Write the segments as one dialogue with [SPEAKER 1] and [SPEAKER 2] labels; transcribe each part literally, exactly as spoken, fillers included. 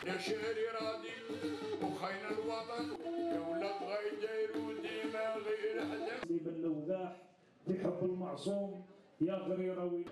[SPEAKER 1] يا شهري راضي وخاين الوطن يا ولاد غيديروا ديما غير حزن
[SPEAKER 2] باللوذاح بحب المعصوم يا غريروي.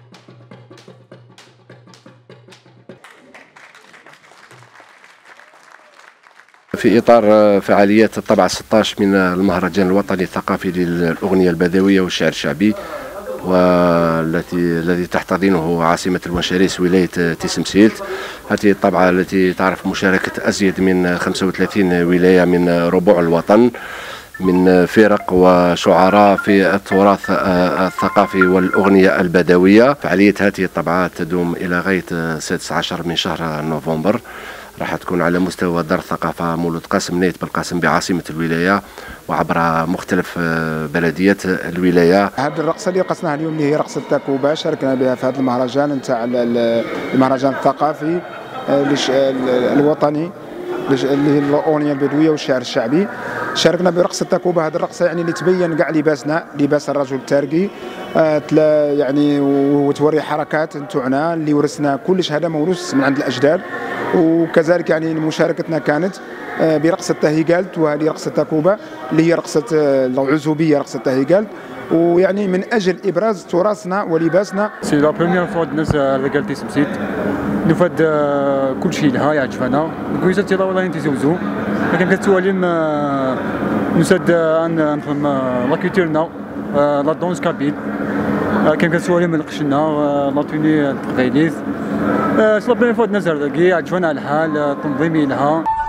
[SPEAKER 3] في إطار فعاليات الطبعة ستة عشر من المهرجان الوطني الثقافي للأغنية البدوية والشعر الشعبي، والتي الذي تحتضنه عاصمة المنشريس ولاية تيسمسيلت. هذه الطبعة التي تعرف مشاركة أزيد من خمسة وثلاثين ولاية من ربوع الوطن، من فرق وشعراء في التراث الثقافي والأغنية البدوية. فعالية هذه الطبعات تدوم إلى غاية السادس عشر من شهر نوفمبر. راح تكون على مستوى دار الثقافة مولود قاسم نايت بالقاسم بعاصمة الولاية وعبر مختلف بلديات الولاية.
[SPEAKER 4] هذه الرقصة اللي رقصناها اليوم اللي هي رقصة التاكوبا شاركنا بها في هذا المهرجان نتاع المهرجان الثقافي الوطني اللي هي الأغنية البدوية والشعر الشعبي. شاركنا برقصة التاكوبا. هذه الرقصة يعني اللي تبين كاع لباسنا، لباس الرجل التاركي، يعني وتوري حركات نتوعنا اللي ورثنا. كلش هذا موروث من عند الأجداد. وكذلك يعني مشاركتنا كانت برقصة تاهيغالت، وهذه رقصة تاكوبا اللي هي رقصة العزوبية، رقصة تاهيغالت، ويعني من أجل إبراز تراثنا ولباسنا.
[SPEAKER 5] سي لا بروميير فوا الناس رجال تيسمسيت نفاد كل شيء لها يعجبنا كويسة تيلا والله تيزوزو، لكن كتواليم نسد أن نفهم لا كولتورنا لا دونس كابيل، كان كتواليم القشنا لا توني التقاليد. سي لا بروميير فوا الناس رجال يعجبنا الحال تنظيمي لها.